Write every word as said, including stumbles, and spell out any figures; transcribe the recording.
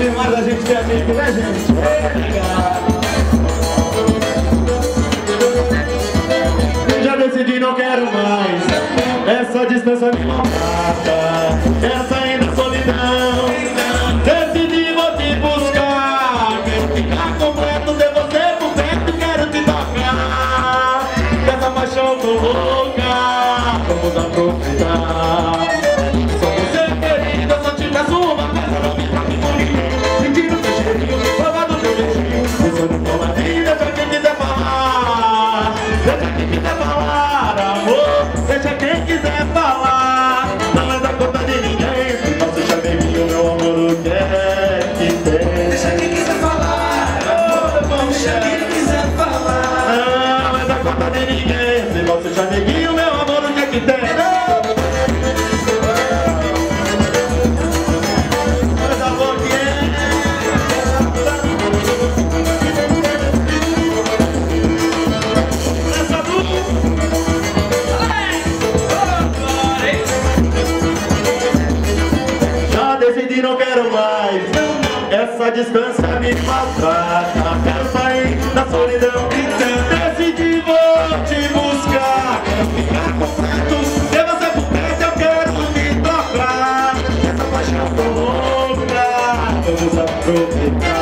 demais a gente ter amigo, né, gente? Já decidi, não quero mais. Essa distância me mata. Essa ainda solidão. Decidi, vou te buscar. Quero ficar completo, ter você por perto. Quero te tocar. Dessa paixão tô louca. Vamos aproveitar. Só você, querida, só te peço uma coisa. Não me toque por ninguém. Sentindo teu cheirinho, prova do teu beijinho. Você não toma nem, deixa quem quiser falar. Deixa quem quiser falar, amor. Deixa quem quiser falar. Não é da conta de ninguém. Você já beijinho, meu amor, o que é que tem? Deixa quem quiser falar, amor. Deixa quem quiser falar. Não é da conta de ninguém. Se você já neguinho, meu amor, o que é que tem? Decidi, não quero mais. Essa distância me maltrata. Quero sair da solidão. Decidi, vou te buscar. Quero ficar completo. Ter você por perto, eu quero me tocar. Essa paixão tô louca. Vamos aproveitar.